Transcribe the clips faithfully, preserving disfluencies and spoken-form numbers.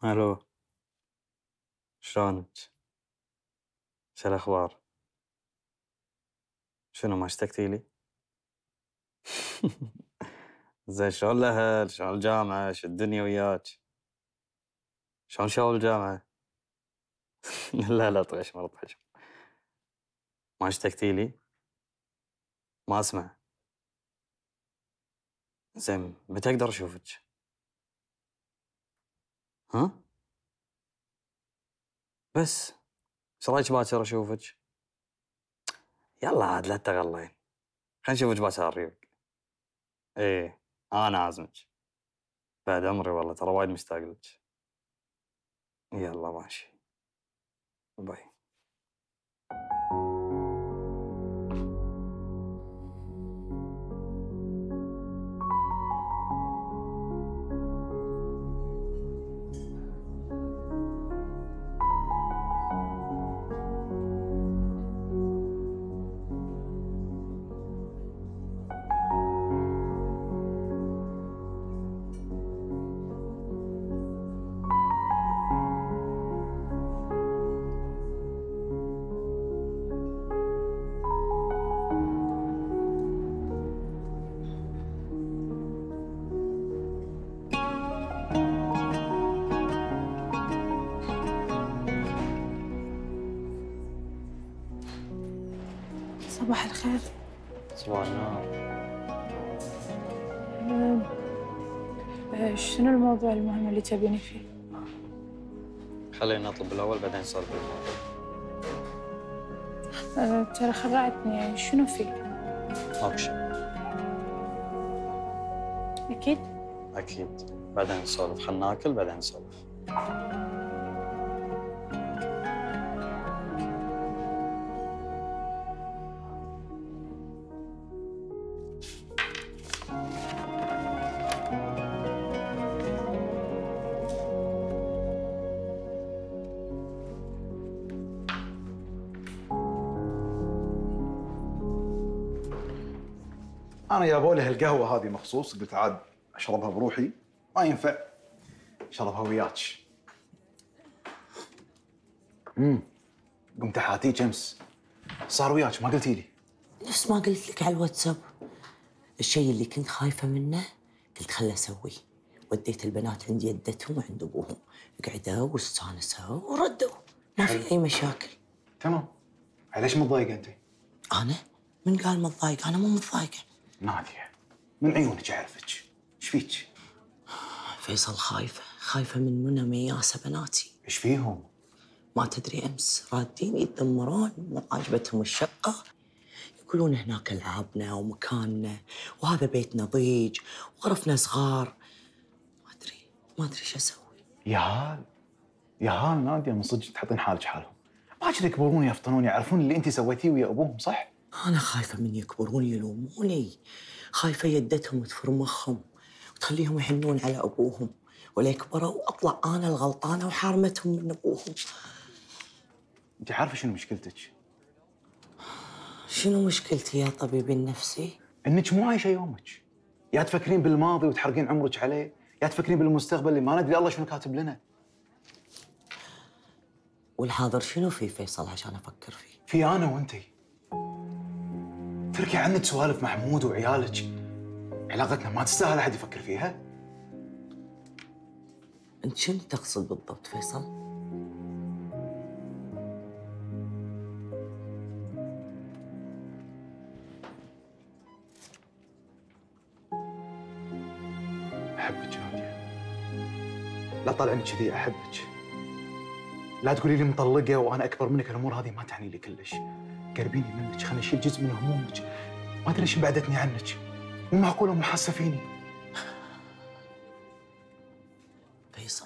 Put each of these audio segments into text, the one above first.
الو، شلونك؟ شو الاخبار؟ شنو ما اشتقتي لي؟ زين، شلون الاهل؟ شلون الجامعة؟ شو الدنيا وياك؟ شلون شغل الجامعة؟ لا لا، طيش مرض حجم. ما اشتقتي لي؟ ما اسمع. زين، متى اقدر اشوفك؟ ها؟ بس ايش رايك باكر اشوفك؟ يلا عاد لا تغلين، خلينا نشوفك باكر على الريوق. ايه، انا عازمك. بعد عمري والله، ترى وايد مشتاق لك. يلا ماشي، باي. صباح الخير. صباح النور. أه، أه، شنو الموضوع المهم اللي تبيني فيه؟ خلينا نطلب الاول بعدين نسولف بالموضوع. أه، ترى خرعتني، يعني شنو فيه؟ ماكو شيء. أكيد؟ اكيد، بعدين نسولف. خلنا ناكل بعدين نسولف. انا جابوا لي هالقهوه هذه مخصوص، قلت عاد اشربها بروحي، ما ينفع اشربها وياك. امم قمت احاتيك امس، صار وياك ما قلتي لي. نفس ما قلت لك على الواتساب، الشيء اللي كنت خايفة منه قلت خله أسويه. وديت البنات عند يدتهم وعند أبوهم، قعدوا واستانسوا وردوا، ما في أي مشاكل. تمام. ليش متضايقه انت؟ أنا؟ من قال متضايقة؟ أنا مو متضايقة. ناديه، من عيونك اعرفك، ايش فيك؟ فيصل، خايفة خايفة من منى مياسة بناتي. ايش فيهم؟ ما تدري أمس رادين يتذمرون، مو عاجبتهم الشقة، يقولون هناك ألعابنا ومكاننا وهذا بيت نضيج وغرفنا صغار. ما أدري ما أدري شو أسوي. يا هال يا هال ناديه، من صدق تحطين حالك حالهم. باكر يكبرون يفطنون يعرفون اللي انت سويتيه ويا ابوهم، صح؟ أنا خايفة من يكبرون يلوموني، خايفة يدتهم تفر مخهم وتخليهم يحنون على أبوهم، ولا يكبروا أطلع أنا الغلطانة وحارمتهم من أبوهم. انت عارفه شنو مشكلتك؟ شنو مشكلتي يا طبيبي النفسي؟ انك مو عايشه يومك، يا تفكرين بالماضي وتحرقين عمرك عليه، يا تفكرين بالمستقبل اللي ما ندري الله شنو كاتب لنا. والحاضر شنو في فيصل عشان أفكر فيه؟ في انا وانتي. تركي عنك سوالف محمود وعيالك، علاقتنا ما تستاهل احد يفكر فيها. أنت شنو تقصد بالضبط فيصل؟ احبك ناديه، لا طالعني كذي، احبك. لا تقولي لي مطلقه وانا اكبر منك، الامور هذه ما تعني لي كلش. قربيني منك، خليني اشيل جزء من همومك. ما ادري ليش بعدتني عنك، مو معقوله مو حاسه فيني. فيصل،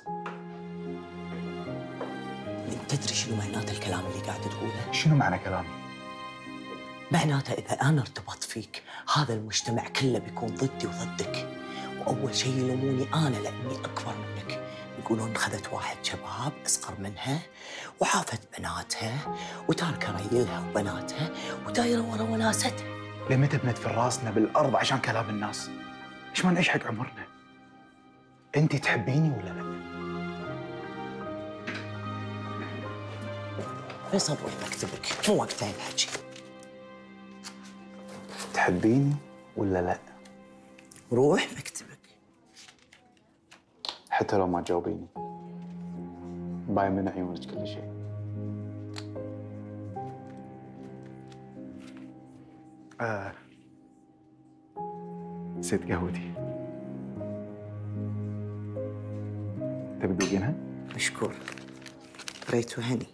أنت تدري شنو معناته الكلام اللي قاعد تقوله؟ شنو معنى كلامي؟ معناته إذا أنا ارتبطت فيك هذا المجتمع كله بيكون ضدي وضدك، وأول شيء يلوموني أنا لأني أكبر منك، يقولون خذت واحد شباب أصغر منها وعافت بناتها وتاركة ريلها وبناتها ودايرة ورا وناستها. لمتى بندفن راسنا بالارض عشان كلام الناس؟ ليش ما نعيش حق عمرنا؟ انت تحبيني ولا لا؟ فيصل روح مكتبك، مو وقتها الحكي. تحبيني ولا لا؟ روح مكتبك. حتى لو ما تجاوبيني باين من عيونك كل شيء. آه. نسيت قهوتي. تبي تذوقينها؟ مشكور. ريت وهني.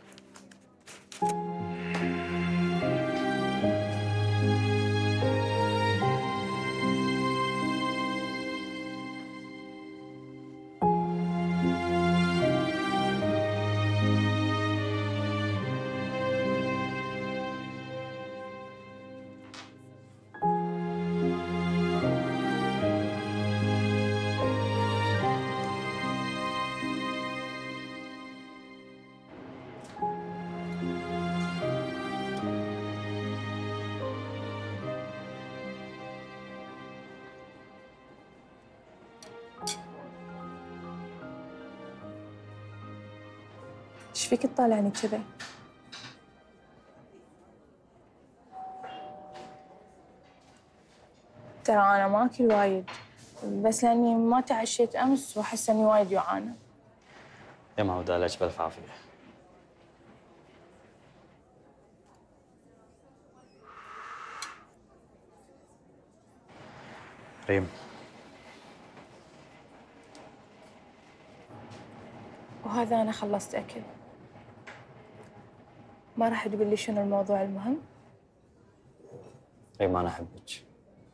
ايش فيك تطالعني كذا؟ ترى انا ما اكل وايد، بس لاني ما تعشيت امس واحس اني وايد جوعانه. يا ما ودالك بالف عافيه. ريم، وهذا انا خلصت اكل. ما راح تقول لي شنو الموضوع المهم؟ ريم انا احبك.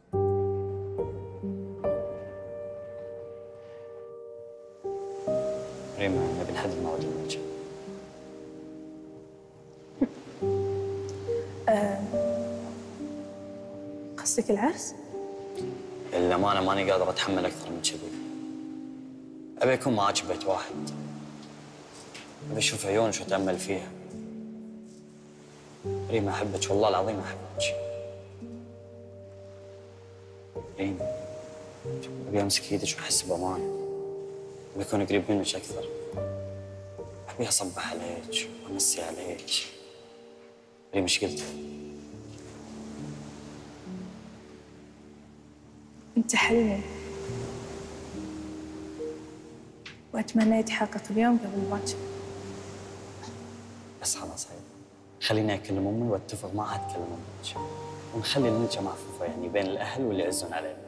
ريم نبي نحدد موعد المرجع. قصدك العرس؟ للأمانة ماني قادر أتحمل أكثر من كذي. أبي أكون معاك ببيت واحد. أبي أشوف عيونك وأتأمل فيها. ريم أحبك والله العظيم أحبك. ريم أبي أمسك إيدك وأحس بأمان. أبي أكون قريب منك أكثر. أبي أصبح عليك وأمسي عليك. ريم إيش قلت؟ انت حلمي واتمنى يتحقق اليوم قبل باكر. بس خلاص هاي خليني اكلم امي واتفق معها تكلم امك ونخلي النجا معفوفه يعني بين الاهل واللي يعزون علينا.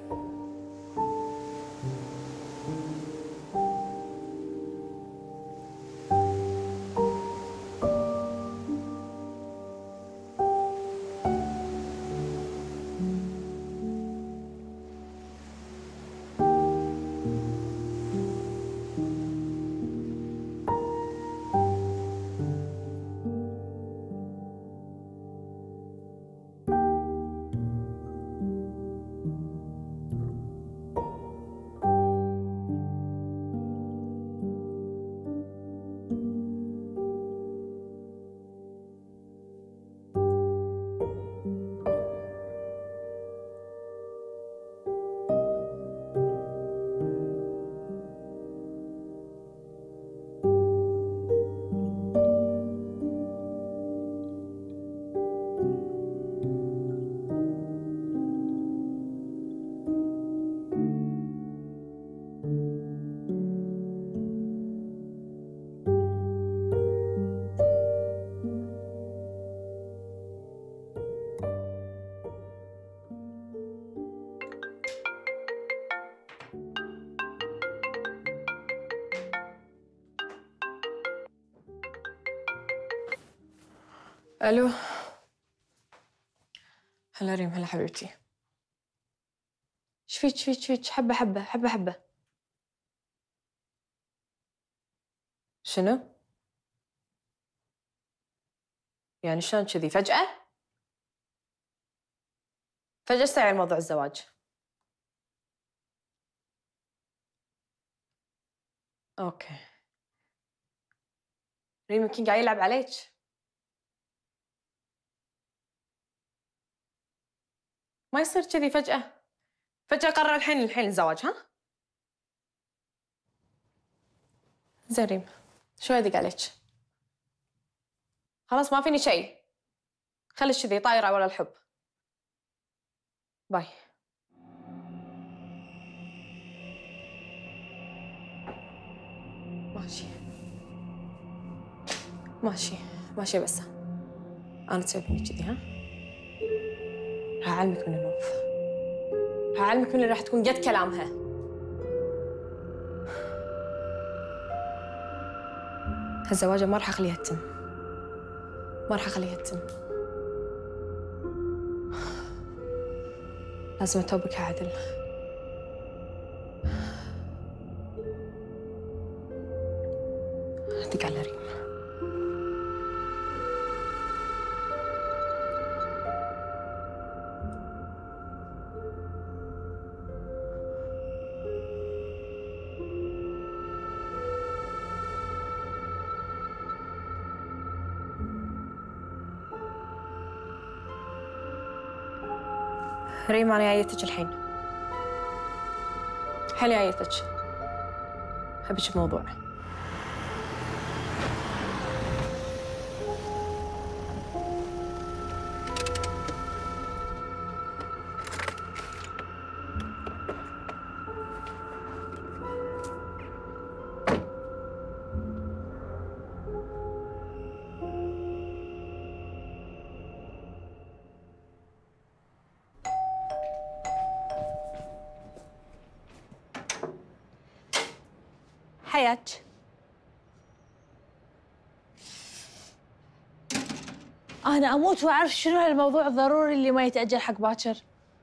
الو. هلا ريم، هلا حبيبتي. ايش فيك فيك فيك؟ حبه حبه حبه حبه. شنو؟ يعني شلون كذي فجأة؟ فجأة استوعب موضوع الزواج. اوكي. ريم يمكن قاعد يلعب عليك. ما يصير كذي فجأة. فجأة قرر الحين الحين الزواج، ها؟ زين ريم، شو يدق عليك؟ خلاص ما فيني شيء. خلي الشذي طايرة ولا الحب. باي. ماشي ماشي ماشي بس أنا تسوي فيني كذي ها؟ هعلمك من النوف، هعلمك من اللي راح تكون قد كلامها. هالزواجة ما راح أخليها تتم، ما راح أخليها تتم. لازم أتوبك عادل. دق على ريم. ريم أنا جايتك الحين، الحين جايتك. أبيك بموضوع. حياك. أنا أموت وأعرف شنو هالموضوع الضروري اللي ما يتأجل حق باكر.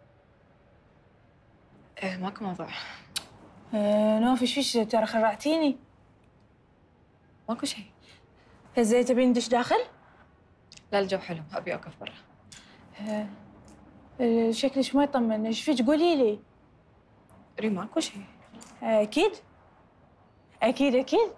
إيه ماكو موضوع. إيه نوف ايش فيش ترى خرعتيني. ماكو شيء. زين تبين ندش داخل؟ لا الجو حلو، أبي أوقف برا. إيه إيه شكلك ما يطمن، ايش فيك قولي لي؟ ريم ماكو شيء. أكيد؟ أكيد أكيد؟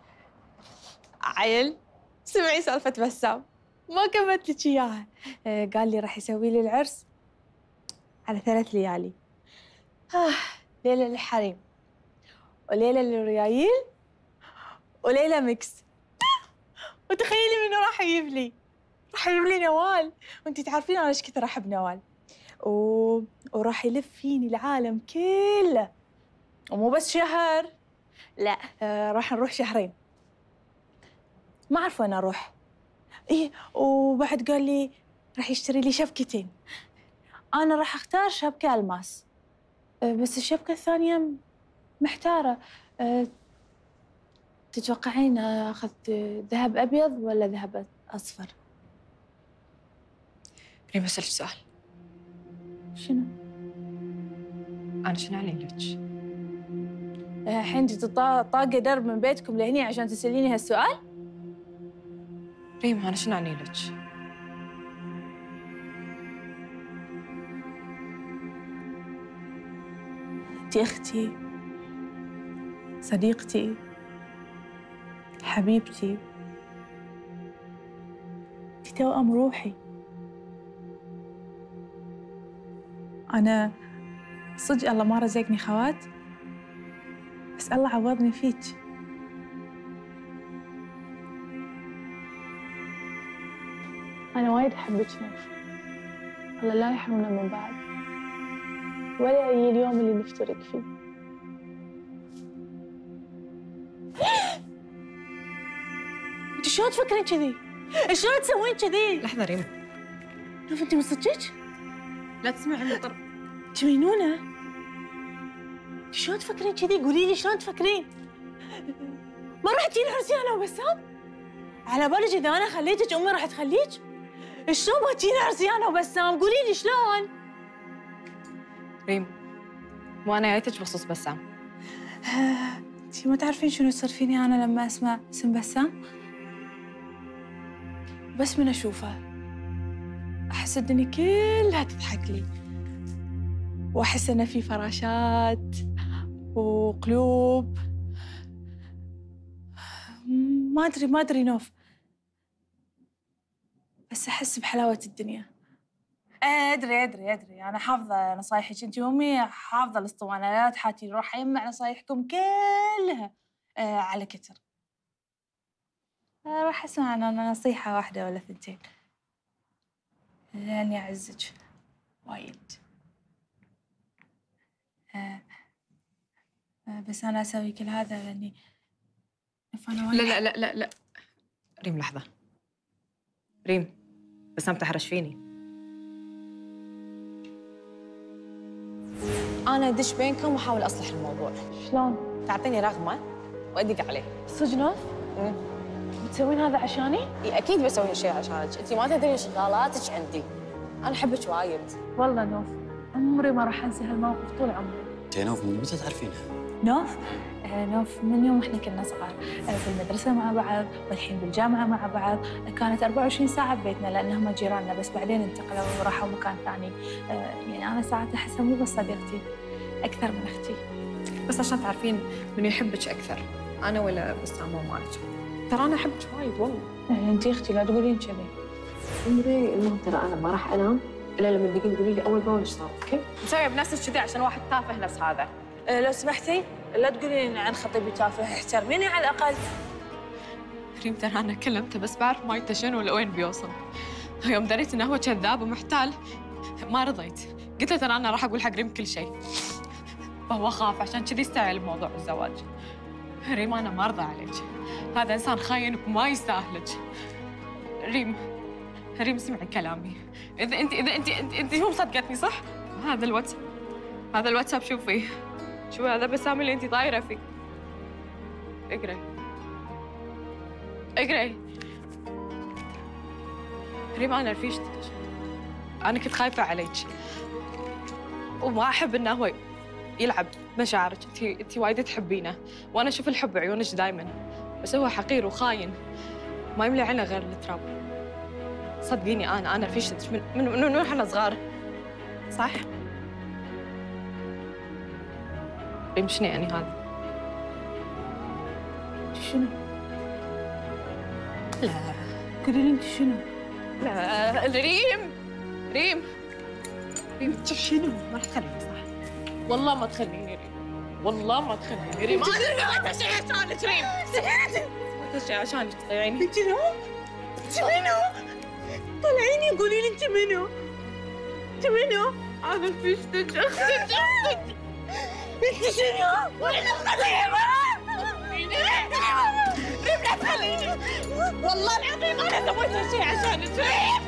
عيل سمعي سالفة بسام، ما كملت لك إياها. إيه قال لي راح يسوي لي العرس على ثلاث ليالي. آه ليلة للحريم وليلة للريايل وليلة ميكس. وتخيلي منو راح يجيب لي؟ راح يجيب لي نوال، وانتي تعرفين انا ايش كثر احب نوال. و... وراح يلف فيني العالم كله، ومو بس شهر، لا آه راح نروح شهرين. ما اعرف وين اروح. ايه وبعد قال لي راح يشتري لي شبكتين. انا راح اختار شبكة الماس، آه بس الشبكة الثانية محتارة. آه تتوقعين اخذ ذهب ابيض ولا ذهب اصفر؟ ريم بسألك سؤال. شنو؟ أنا شنو علي لك؟ الحين انت طاقه درب من بيتكم لهني عشان تساليني هالسؤال؟ ريم أنا شنو علي لك؟ انت اختي، صديقتي، حبيبتي، انت توأم روحي. أنا صدق الله ما رزقني خوات، بس الله عوضني فيك. أنا وايد أحبك نوف، الله لا يحرمنا من بعض ولا يجي اليوم اللي نفترق فيه. انت شلون تفكرين كذي؟ شلون تسوين كذي؟ لحظة ريم. نوف انت من صدقك؟ لا تسمعي من طرف. انت مجنونة؟ انت شلون تفكرين كذي؟ قولي لي شلون تفكرين؟ ما راح تجيني عرسي انا وبسام؟ على بالك اذا انا خليتك امي راح تخليك؟ شلون ما تجيني عرسي انا وبسام؟ قولي لي شلون؟ ريم مو أنا جايتك بخصوص بسام. انتي ما تعرفين شنو يصير فيني انا لما اسمع اسم بسام؟ بس من اشوفه احس الدنيا كلها تضحك لي، واحس انه في فراشات وقلوب. ما ادري ما ادري نوف، بس احس بحلاوه الدنيا. ادري ادري ادري انا حافظه نصايحك انت وامي، حافظه الاسطوانه، لا تحاتي، راح اجمع نصايحكم كلها آه على كتر. آه، راح اسمع انا نصيحة واحدة ولا ثنتين لاني اعزك وايد. آه آه بس انا اسوي كل هذا لاني فانا وايد. لا لا لا لا لا ريم لحظة. ريم بسام تحرش فيني. أنا أدش بينكم وأحاول أصلح الموضوع. شلون؟ تعطيني رقمه وأدق عليه. صدق نوف؟ بتسوين هذا عشاني؟ إي أكيد بسوي هالشيء عشانك، أنت ما تدرين شغالاتك عندي. أنا أحبك وايد. والله نوف عمري ما راح انسى هالموقف طول عمري. انت يا نوف من متى تعرفينها؟ نوف؟ آه نوف من يوم احنا كنا صغار، آه في المدرسة مع بعض والحين بالجامعة مع بعض، كانت أربعة وعشرين ساعة ببيتنا لأنهم جيراننا، بس بعدين انتقلوا وراحوا مكان ثاني. آه يعني أنا ساعات أحسها مو بس صديقتي، أكثر من أختي. بس عشان تعرفين من يحبك أكثر، أنا ولا بسام ومالك. ترى أنا أحبك وايد والله. آه أنتي أختي لا تقولين كذي. عمري المهم ترى أنا ما راح أنام إلا لما تجين تقولي لي أول بأول إيش صار، أوكي؟ مسوية بنفسك كذي عشان واحد تافه نفس هذا. آه لو سمحتي لا تقولين عن خطيبي تافه، احترميني على الأقل. ريم ترى أنا كلمته بس بعرف ما شنو لوين بيوصل. يوم دريت إنه هو كذاب ومحتال ما رضيت، قلت له ترى أنا راح أقول حق ريم كل شيء. فهو خاف عشان كذي استعجل بموضوع الزواج. ريم أنا ما أرضى عليك، هذا إنسان خاين وما يستاهلك. ريم ريم اسمعي كلامي، إذا أنت إذا أنت أنت, انت مو مصدقتني صح؟ هذا الواتساب هذا الواتساب شوفي شوفي هذا بسام اللي أنت طايرة فيه. اقرأي اقرأي. ريم أنا رفيجتك، أنا كنت خايفة عليك وما أحب إنه هو يلعب مشاعرك. أنت أنت وايد تحبينه وأنا أشوف الحب بعيونك دايماً، بس هو حقير وخاين ما يملي عنا غير التراب. صدقيني أنا أنا رفيجتك من من من من إحنا صغار صح؟ ريم شنو يعني هذا؟ شنو؟ لا قولي لي انت شنو؟ لا ريم ريم ريم انت شنو؟ ما راح تخليني صح؟ والله ما تخليني ريم، والله ما تخليني ريم. انا سويت شيء عشانك ريم، سويت شيء عشانك تطيعيني. انت شنو؟ انت منو؟ طلعيني قولي لي انت منو؟ انت منو؟ انا رفيجتك اختك اختك. انت شنو؟ وين القضية؟ ريم لا تخليني، والله العظيم انا سويت شيء عشانك ريم.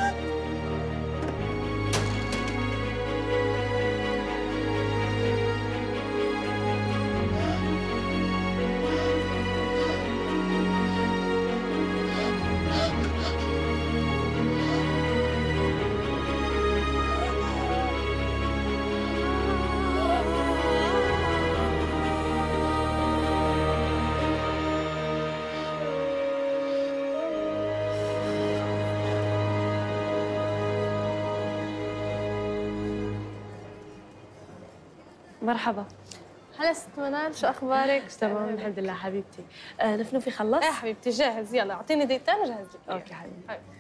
مرحبا. هلا ست منال، شو اخبارك؟ تمام الحمد لله حبيبتي. آه نفنوفي خلص؟ ايه حبيبتي جاهز، يلا اعطيني دقيقتين اجهز لك. اوكي حبيبتي. حبيبتي.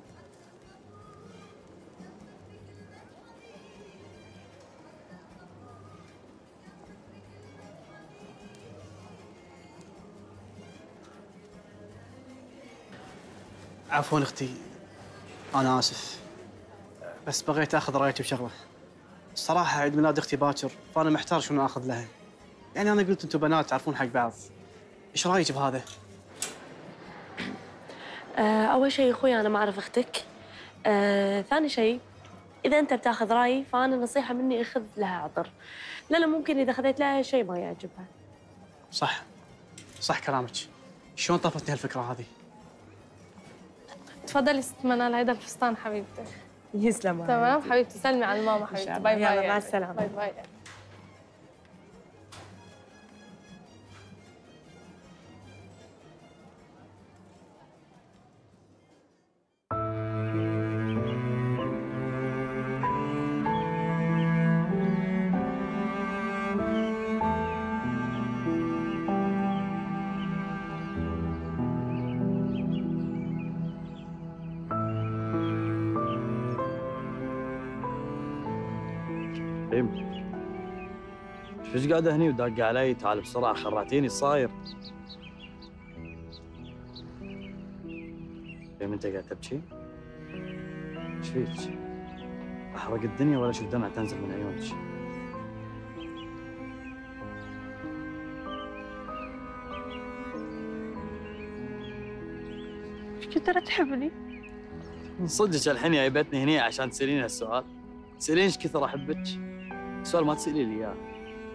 عفوا اختي، انا اسف بس بغيت اخذ رايك بشغله. الصراحه عيد ميلاد اختي باكر فانا محتار شنو اخذ لها. يعني انا قلت انتم بنات تعرفون حق بعض، ايش رايك بهذا؟ آه اول شيء اخوي انا ما اعرف اختك. آه ثاني شيء اذا انت بتاخذ رايي فانا نصيحه مني اخذ لها عطر، لان ممكن اذا خذيت لها شيء ما يعجبها. صح صح كلامك. شلون طفتني هالفكره هذه؟ تفضلي ست منال، هيدا الفستان حبيبتي. يسلم. تمام حبيبتي، سلمي على ماما حبيبتي. باي باي. يلا مع السلامه. باي باي. ريم ايش قاعده هني وداقه علي؟ تعال بسرعه خرعتيني الصاير. انت قاعد تبكي؟ ايش فيك؟ احرق الدنيا ولا اشوف دمع تنزل من عيونك؟ ايش كثر تحبني؟ من صدقك الحين جايبتني هنا عشان تسأليني هالسؤال؟ تسألين ايش كثر احبك؟ السؤال ما تسألي لي اياه.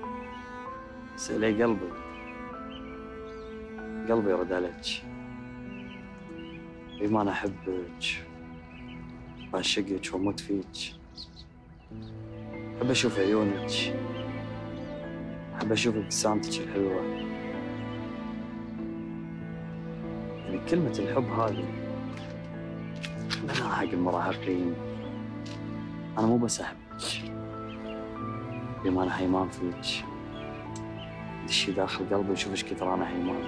سألي قلبي. قلبي يرد عليك. بما انا احبك وأعشقك وأموت فيك. أحب أشوف عيونك، أحب أشوف ابتسامتك الحلوة. يعني كلمة الحب هذه لنا حق المراهقين. أنا مو بس أحبك، بما أنا هيمان فيك. دشي داخل قلبي وشوف ايش كثر أنا هيمان.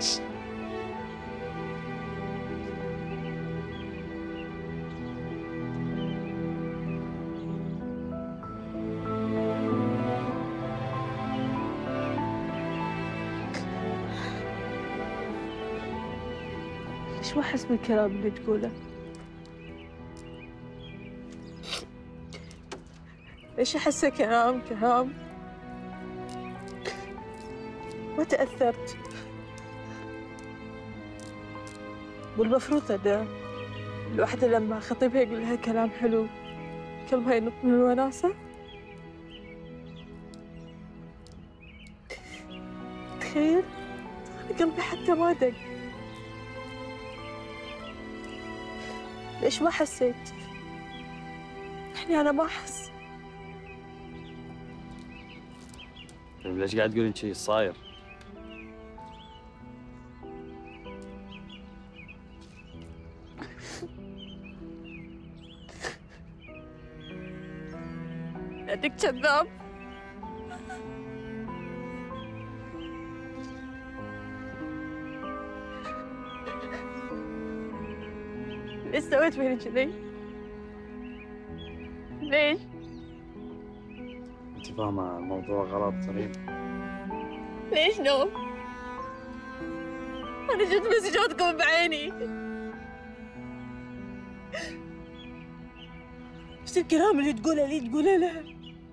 ليش ما أحس بالكلام اللي تقوله؟ ليش أحسه كلام كلام؟ ما تأثرت. والمفروض أنا الواحدة لما خطيبها يقول لها كلام حلو قلبها ينط من الوناسة. تخيل أنا قلبي حتى ما دق. ليش ما حسيت؟ يعني أنا ما أحس. طيب ليش قاعد تقولين شيء صاير؟ لأنك كذاب. ليش سويت فيني كذي؟ ليش؟ أنت فاهمة الموضوع غلط ريم. ليش نو؟ أنا شفت مسجاتكم بعيني. بس الكلام اللي تقوله لي تقوله لها.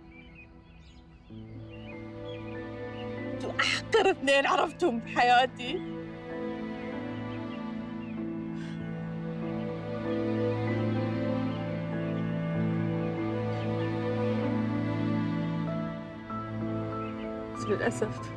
انتوا أحقر اثنين عرفتهم بحياتي. بس للأسف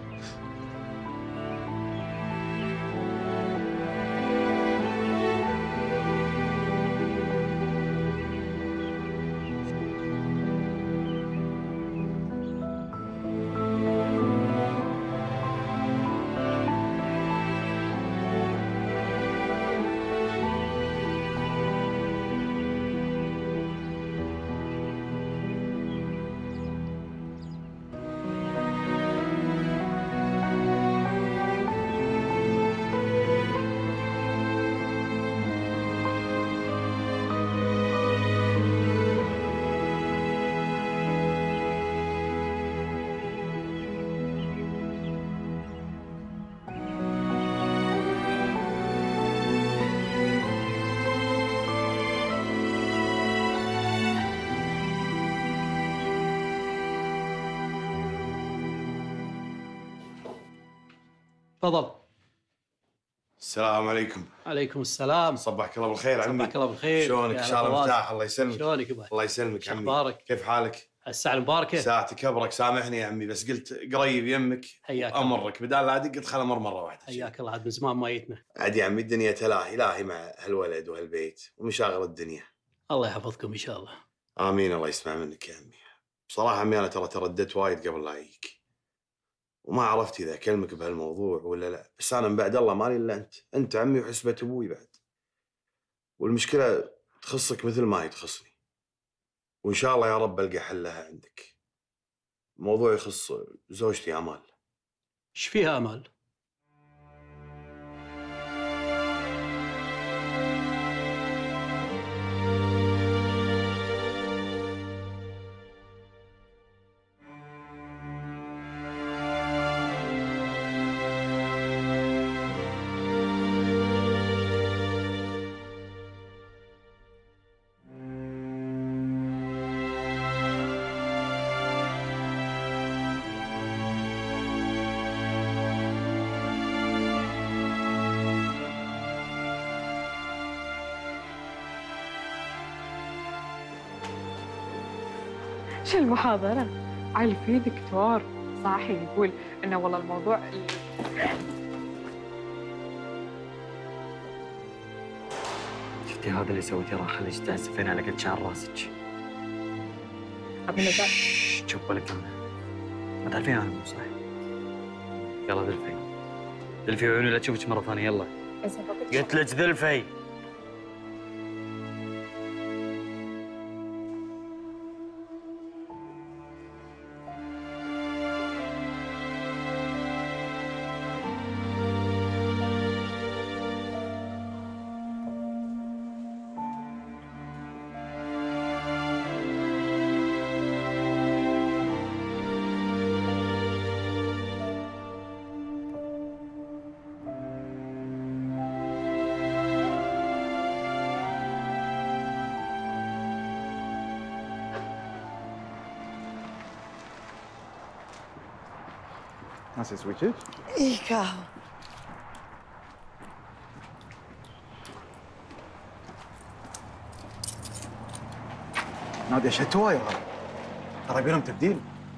تفضل. السلام عليكم. عليكم السلام. صبحك الله بالخير عمي. صبحك الله بالخير. شلونك؟ ان شاء الله مرتاح. الله يسلمك. شلونك يبا؟ الله يسلمك عمي. اخبارك؟ كيف حالك؟ الساعة المباركة. ساعتك ابرك. سامحني يا عمي بس قلت قريب يمك. حياك امرك بدال لا ادق ادخل امر مره واحده. حياك الله. عاد من زمان ما جيتنا. عاد يا عمي الدنيا تلاهي لاهي مع هالولد وهالبيت ومشاغل الدنيا. الله يحفظكم ان شاء الله. امين. الله يسمع منك يا عمي. بصراحه عمي انا ترى ترددت وايد قبل لا اجيك وما عرفت اذا اكلمك بهالموضوع ولا لا، بس انا من بعد الله مالي الا انت، انت عمي وحسبة ابوي بعد. والمشكله تخصك مثل ما هي تخصني. وان شاء الله يا رب القى حل لها عندك. الموضوع يخص زوجتي امال. ايش فيها امال؟ وش المحاضرة؟ عيل في دكتور صاحي يقول إنه والله الموضوع شفتي هذا اللي سويتيه راح خليك تأسفين على قد شعر راسك. أبي نزال. شش شوف ولا كلمة. ما تعرفين أنا مو صح. يلا ذلفي. ذلفي عيوني لا تشوفك مرة ثانية يلا. قلت لك ذلفي. ناسي سويتشك؟ ايه قهوة. نادي اشهد هواي هذا. ترى بينهم تبديل.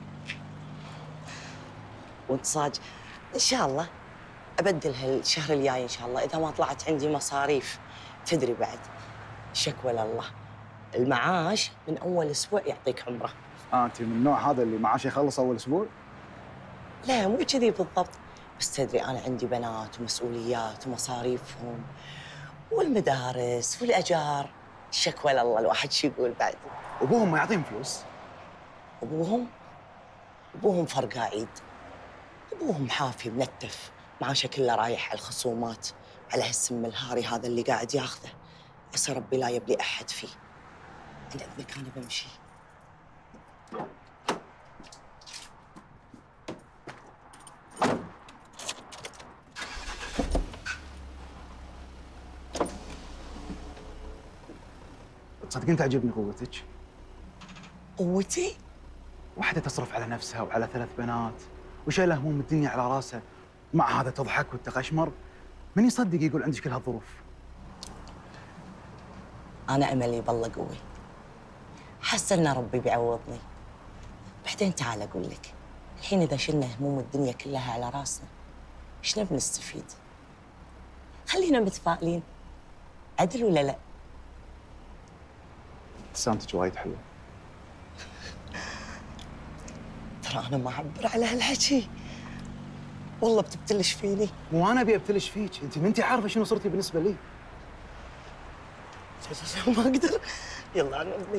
وانت صاج ان شاء الله ابدلها الشهر الجاي ان شاء الله اذا ما طلعت عندي مصاريف. تدري بعد شكوى لله المعاش من اول اسبوع يعطيك عمره. اه انت من النوع هذا اللي معاشه يخلص اول اسبوع؟ لا مو كذي بالضبط، بس تدري انا عندي بنات ومسؤوليات ومصاريفهم والمدارس والاجار. شكوى لله الواحد شو يقول بعد. ابوهم ما يعطيهم فلوس؟ ابوهم ابوهم فرق عيد. ابوهم حافي ملتف معاشه كله رايح على الخصومات على هالسم الهاري هذا اللي قاعد ياخذه. عسى ربي لا يبلي احد فيه. عند اذنك انا بمشي. تصدقين تعجبني قوتك؟ قوتي؟ واحدة تصرف على نفسها وعلى ثلاث بنات وشايلة هموم الدنيا على راسها، مع هذا تضحك وتقشمر. من يصدق يقول عندك كل هالظروف؟ أنا أملي بالله قوي. حاسة إن ربي بيعوضني. بعدين تعال أقول لك، الحين إذا شلنا هموم الدنيا كلها على راسنا، شنو بنستفيد؟ خلينا متفائلين. عدل ولا لا؟ ابتسامتك وايد حلوة. ترى أنا ما أعبر على هالحكي. والله بتبتلش فيني. مو أنا أبي أبتلش فيك، أنت ما أنت عارفة شنو صرتي بالنسبة لي. ما أقدر. يلا عن إذنك.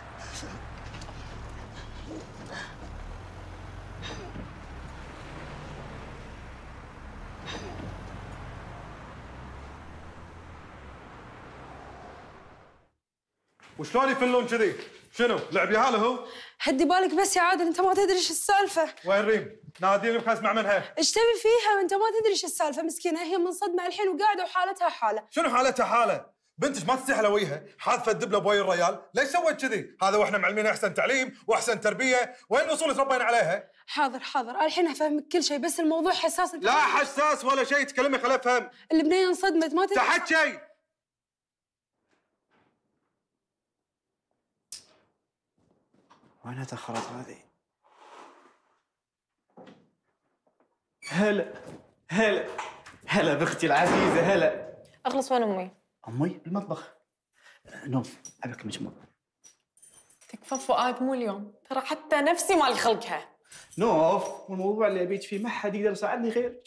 وشلون يفلون كذي؟ شنو؟ لعب ياهله هو؟ هدي بالك بس يا عادل، انت ما تدري ايش السالفه. وين ريم؟ ناديني بخاف اسمع منها. ايش تبي فيها وانت ما تدري ايش السالفه؟ مسكينه هي منصدمه الحين وقاعده وحالتها حاله. شنو حالتها حاله؟ بنتك ما تستحي لويها، حاذفه الدبله بوي الريال، ليش سويت كذي؟ هذا واحنا معلمين احسن تعليم واحسن تربيه، وين الاصول اللي تربينا عليها؟ حاضر حاضر، الحين افهمك كل شيء، بس الموضوع حساس. لا حساس ولا شيء، تكلمي خليني افهم. البنيه انصدمت ما تدري. تحت شيء. وين تأخرت هذه؟ هلا هلا هلا باختي العزيزة هلا. اخلص وين امي؟ أمي بالمطبخ. نوف أبيك مجموع. تكفى فؤاد مو اليوم، ترى حتى نفسي مال خلقها. نوف والموضوع اللي أبيك فيه ما حد يقدر يساعدني غيرك.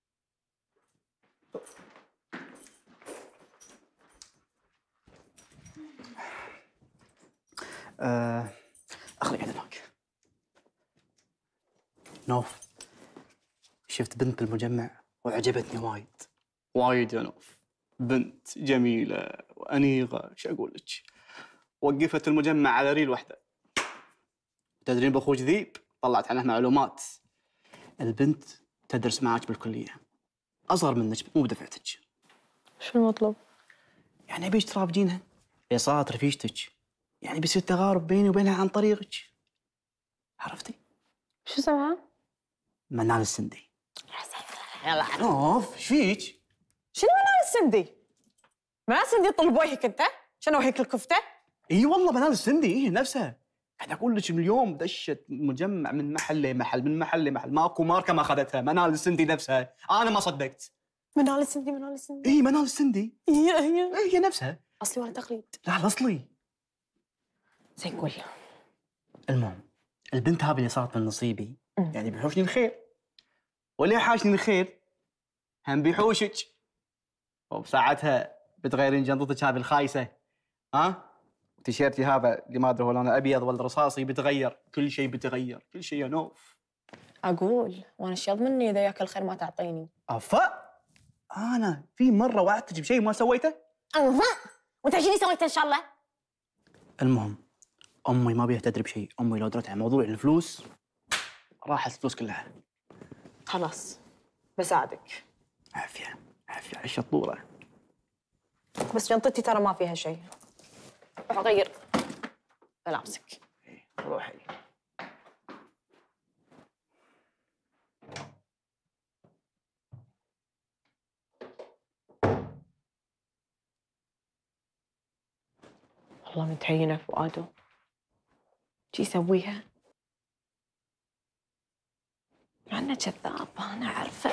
آه أخلي عند هناك. نوف شفت بنت بالمجمع وعجبتني وايد وايد يا نوف. بنت جميلة وأنيقة، شو أقول لك؟ وقفت المجمع على ريل واحدة. تدرين بأخوك ذيب؟ طلعت عنها معلومات. البنت تدرس معاك بالكلية، أصغر منك مو بدفعتك. شو المطلوب؟ يعني أبيك ترافقينها، هي صارت رفيجتك، يعني بيصير تغارب بيني وبينها عن طريقك. عرفتي؟ شو اسمها؟ منال السندي. يلا نوف ايش فيك؟ شنو منال السندي؟ منال السندي طلب وجهك انت؟ شنو هيك الكفته؟ اي والله منال السندي هي نفسها. انا اقول لك اليوم دشت مجمع من محل لمحل من محل لمحل، ماكو ماركه ما اخذتها، منال السندي نفسها، انا ما صدقت. منال السندي منال السندي اي منال السندي هي هي هي نفسها. اصلي ولا تقليد؟ لا الاصلي. زين قول. المهم البنت هذه اللي صارت من نصيبي يعني بيحوشني الخير، واللي حاشني الخير هم بيحوشك، وبساعتها بتغيرين جنطتك هذه الخايسه، ها؟ وتيشيرتي هذا اللي ما ادري هو لونه ابيض ولا رصاصي بتغير، كل شيء بتغير، كل شيء يا نوف. اقول وانا الشيض مني اذا ياك الخير ما تعطيني. افا انا في مره وعدتك بشيء ما سويته؟ افا وانت شنو سويت ان شاء الله؟ المهم امي ما بيها تدري بشيء، امي لو درت على موضوع الفلوس راحت الفلوس كلها. خلاص بساعدك. عافيه عافيه عيش الطوره. بس جنطتي ترى ما فيها شيء. روح اغير ملابسك. روحي. والله متهينه فؤاده شي يسويها، مع انه كذاب انا اعرفه.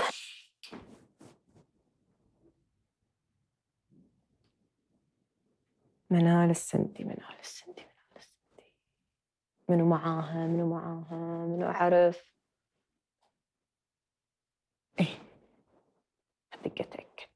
منال السندي منال السندي منال السندي منو معاها منو معاها منو اعرف. ايه ادق اتاكد.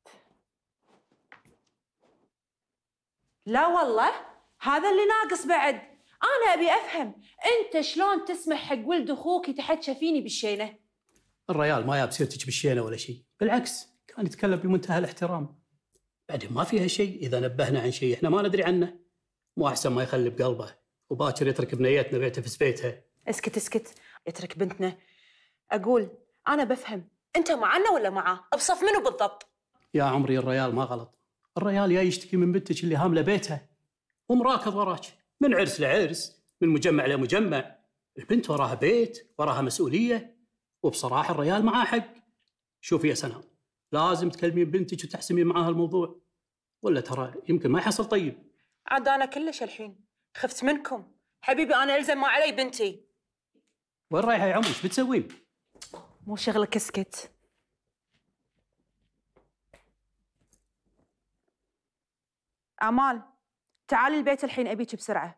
لا والله هذا اللي ناقص بعد. انا ابي افهم انت شلون تسمح حق ولد اخوك يتحكى فيني بالشينه؟ الريال ما جاب سيرتك بالشينه ولا شيء، بالعكس كان يتكلم بمنتهى الاحترام. بعدين ما فيها شيء اذا نبهنا عن شيء احنا ما ندري عنه، مو احسن ما يخلي بقلبه وباكر يترك بنيتنا بيته في بيتها. اسكت اسكت يترك بنتنا. اقول انا بفهم انت معنا ولا معاه؟ بصف منو بالضبط؟ يا عمري الريال ما غلط، الريال جاي يشتكي من بنتك اللي هامله بيتها ومراكض وراك من عرس لعرس، من مجمع لمجمع. البنت وراها بيت وراها مسؤوليه، وبصراحه الريال معاه حق. شوفي يا سناء لازم تكلمين بنتك وتحسمين معاها الموضوع، ولا ترى يمكن ما يحصل طيب. عاد انا كلش الحين خفت منكم حبيبي، انا الزم ما علي بنتي. وين رايحه يا عمري؟ ايش بتسوين؟ مو شغلك اسكت. امال تعالي البيت الحين ابيك بسرعه.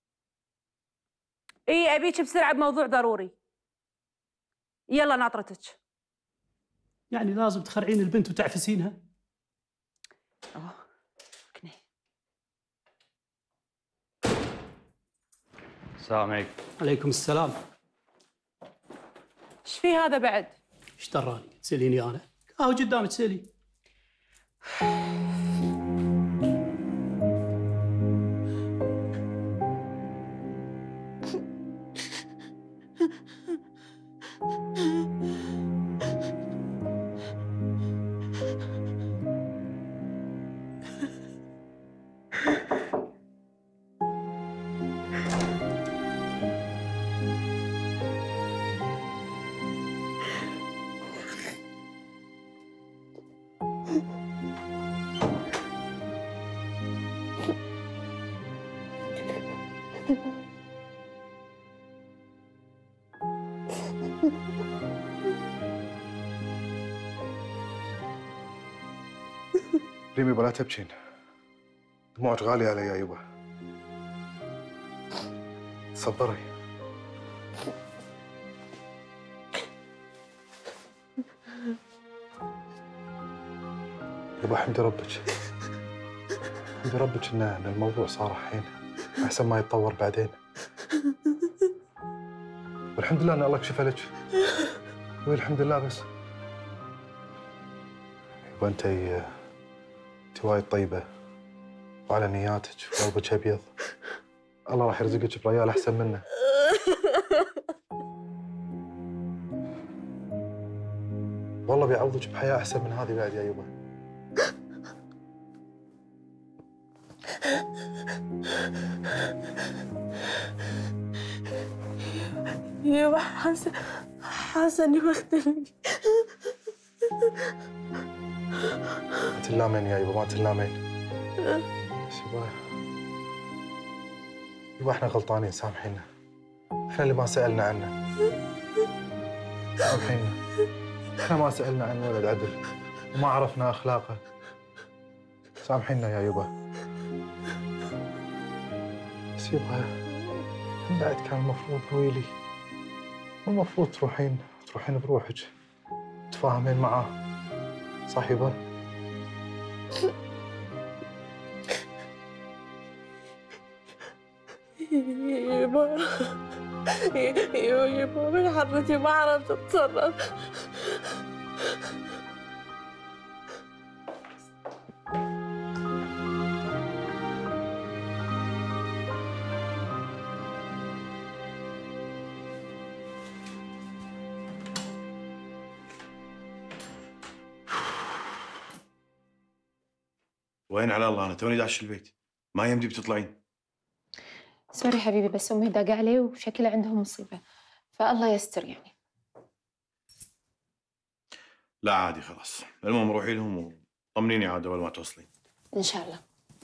اي ابيك بسرعه بموضوع ضروري. يلا ناطرتك. يعني لازم تخرعين البنت وتعفسينها؟ اوه كني. السلام عليكم. عليكم السلام. ايش في هذا بعد؟ ايش دراني؟ تساليني انا؟ اهو قدامك تسالي. ريمي ولا تبكين، دموعك غالية علي يا يبا. تصبري. يبا حمدي ربك، حمدي ربك ان إن الموضوع صار الحين احسن ما يتطور بعدين. والحمد لله ان الله كشف لك. والحمد لله بس. يبا انت انت وايد طيبة وعلى نياتك وقلبك ابيض. الله راح يرزقك بريال احسن منه. والله بيعوضك بحياة احسن من هذه بعد يا يبا. يبا حاسة حاسة اني بختفي. ما تلامين يا يبا، ما تلامين. بس يبا يبا احنا غلطانين، سامحينا. احنا اللي ما سالنا عنه. سامحينا، احنا ما سالنا عن ولد عدل وما عرفنا اخلاقه. سامحينا يا يبا. بس يبا من بعد كان المفروض ويلي، والمفروض تروحين تروحين بروحك تفاهمين معاه، صح يبا؟ يبا يبا يبا من حضرتي ما عرفت اتصرف. وين على الله؟ انا توني داش البيت، ما يمدي بتطلعين. سوري حبيبي، بس امي داق علي وشكلها عندهم مصيبه، فالله يستر يعني. لا عادي خلاص، المهم روحي لهم وطمنيني عاد اول ما توصلين. ان شاء الله.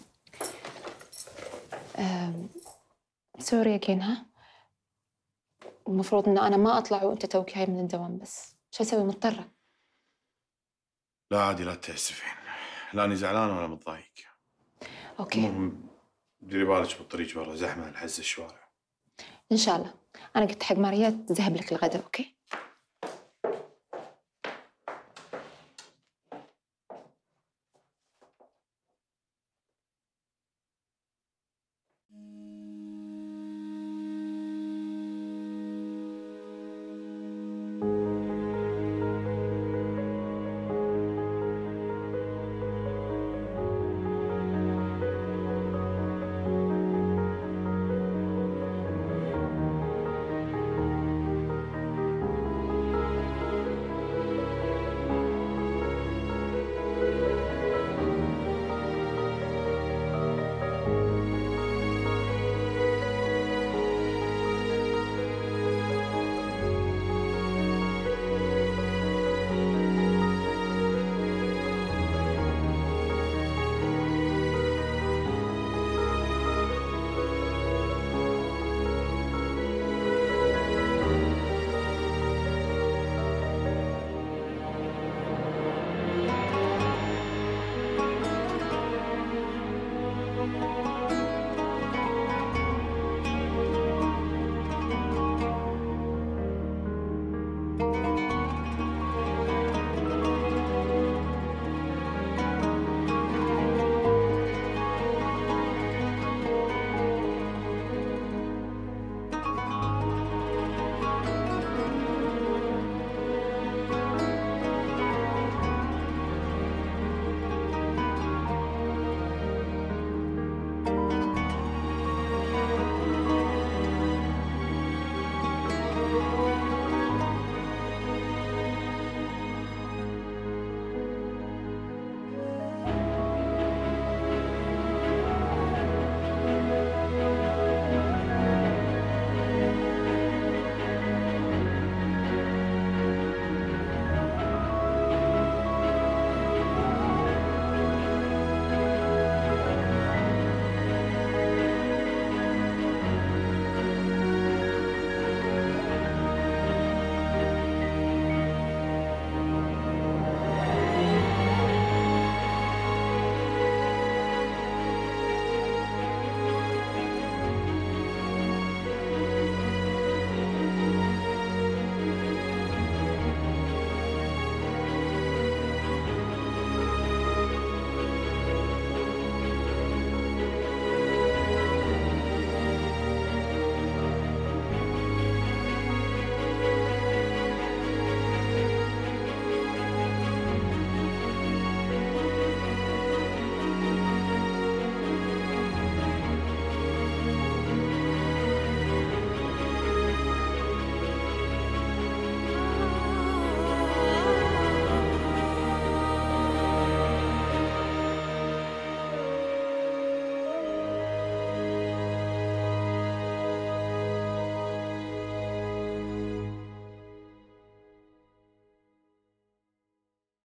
أم... سوري يا كين، ها؟ المفروض ان انا ما اطلع وانت توك هاي من الدوام، بس شو اسوي؟ مضطره. لا عادي لا تتاسفين، لا اني زعلان ولا متضايق. اوكي. المهم ديري بالك بالطريق برا زحمه الحز الشوارع. ان شاء الله. انا قلت حق ماريا تذهب لك الغداء. اوكي.